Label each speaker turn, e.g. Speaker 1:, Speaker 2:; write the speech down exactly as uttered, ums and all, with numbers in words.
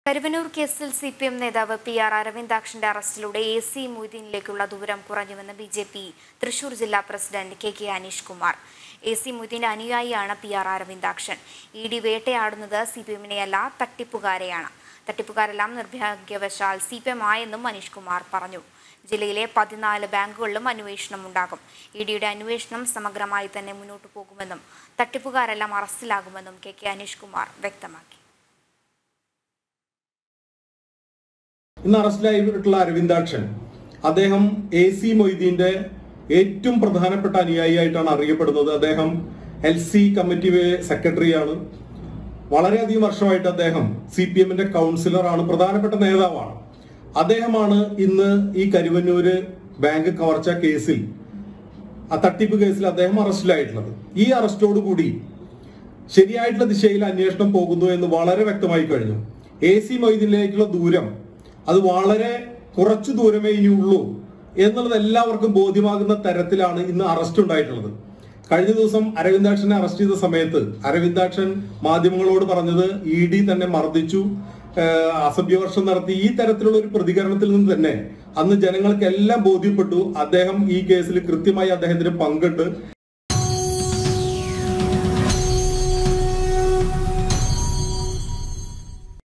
Speaker 1: കരുവന്നൂർ കേസിൽ C P M നേതാവ് P R അരവിന്ദാക്ഷന്റെ അറസ്റ്റിലൂടെ എ സി മൊയ്തീനിലേക്കുള്ള ദൂരം കുറഞ്ഞുവെന്ന് ബി ജെ പി തൃശൂർ ജില്ലാ president K K Aneesh Kumar. A C മൊയ്തീന്റെ അനുയായിയാണ് P R Aravindakshan. E D വേട്ടയാടുന്നത് സി പി എമ്മിനെയല്ല, തട്ടിപ്പുകാരെയാണ്. തട്ടിപ്പുകാരെല്ലാം നിർഭാഗ്യവശാൽ സി പി എം ആയെന്നും അനീഷ് കുമാർ പറഞ്ഞു. ജില്ലയിലെ പതിനാല് ബാങ്കുകളിലും അന്വേഷണം ഉണ്ടാകും. ഇ ഡിയുടെ അന്വേഷണം സമഗ്രമായി തന്നെ മുന്നോട്ടു പോകുമെന്നും തട്ടിപ്പുകാരെല്ലാം അറസ്റ്റിലാകുമെന്നും കെ കെ അനീഷ് കുമാർ വ്യക്തമാക്കി.
Speaker 2: ഇന്ന് അറസ്റ്റിലായിട്ടുള്ള അരവിന്ദാക്ഷൻ അദ്ദേഹം എ സി മൊയ്തീന്റെ ഏറ്റവും പ്രധാനപ്പെട്ട അനുയായിയായിട്ടാണ് അറിയപ്പെടുന്നത്. അദ്ദേഹം എൽ സി കമ്മിറ്റി സെക്രട്ടറിയാണ്. വളരെയധികം വർഷമായിട്ട് അദ്ദേഹം സി പി എമ്മിന്റെ കൗൺസിലറാണ്, പ്രധാനപ്പെട്ട നേതാവാണ്. അദ്ദേഹമാണ് ഇന്ന് ഈ കരുവന്നൂര് ബാങ്ക് കവർച്ച കേസിൽ, ആ തട്ടിപ്പ് കേസിൽ അദ്ദേഹം അറസ്റ്റിലായിട്ടുള്ളത്. ഈ അറസ്റ്റോടുകൂടി ശരിയായിട്ടുള്ള ദിശയിൽ അന്വേഷണം പോകുന്നു എന്ന് വളരെ വ്യക്തമായി കഴിഞ്ഞു. എ സി മൊയ്തീനിലേക്കുള്ള ദൂരം അത് വളരെ കുറച്ചു ദൂരമേ ഇനിയുള്ളൂ എന്നുള്ളത് എല്ലാവർക്കും ബോധ്യമാകുന്ന തരത്തിലാണ് ഇന്ന് അറസ്റ്റ് ഉണ്ടായിട്ടുള്ളത്. കഴിഞ്ഞ ദിവസം അരവിന്ദാക്ഷനെ അറസ്റ്റ് ചെയ്ത സമയത്ത് അരവിന്ദാക്ഷൻ മാധ്യമങ്ങളോട് പറഞ്ഞത് ഇ ഡി തന്നെ മർദ്ദിച്ചു, അസഭ്യവർഷം നടത്തി. ഈ തരത്തിലുള്ള ഒരു പ്രതികരണത്തിൽ നിന്ന് തന്നെ അന്ന് ജനങ്ങൾക്ക് എല്ലാം ബോധ്യപ്പെട്ടു അദ്ദേഹം ഈ കേസിൽ കൃത്യമായി അദ്ദേഹത്തിന് പങ്കുണ്ട്.